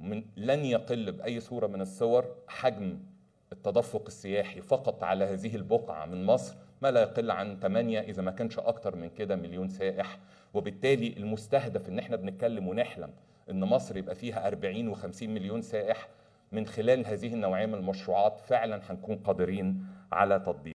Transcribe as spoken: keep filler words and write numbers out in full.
من لن يقل بأي صورة من الصور حجم التدفق السياحي فقط على هذه البقعة من مصر ما لا يقل عن ثمانية إذا ما كانش أكتر من كده مليون سائح. وبالتالي المستهدف إن احنا بنتكلم ونحلم إن مصر يبقى فيها أربعين وخمسين مليون سائح من خلال هذه النوعية من المشروعات، فعلا هنكون قادرين على تطبيق